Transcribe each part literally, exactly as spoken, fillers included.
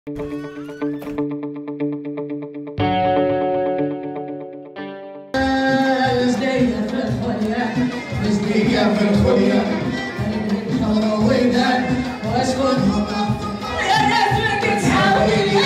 في الخلية ويدان واسكن يا ريت تحاولي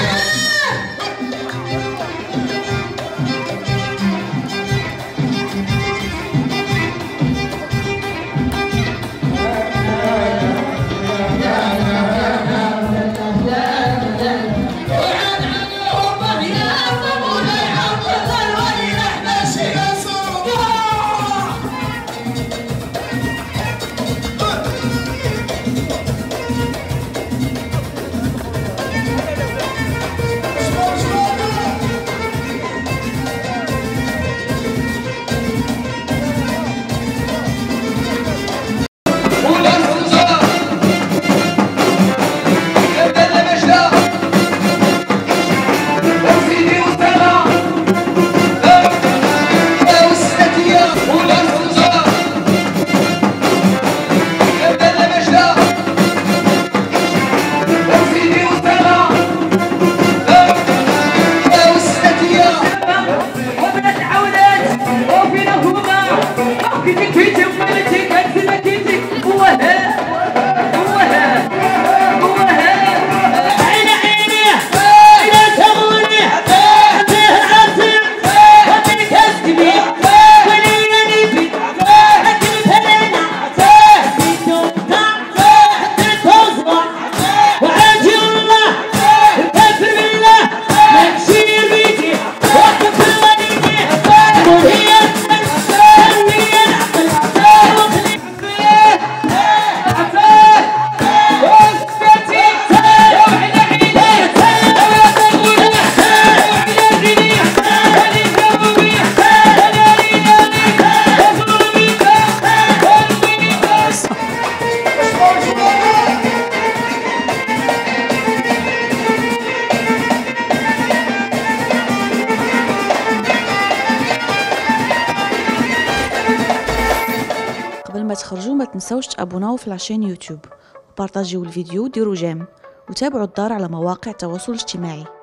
قبل ما تخرجوا ما تنسوش تابوناو في لاشين يوتيوب وبارطاجيو الفيديو وديروا جيم وتابعوا الدار على مواقع التواصل الاجتماعي.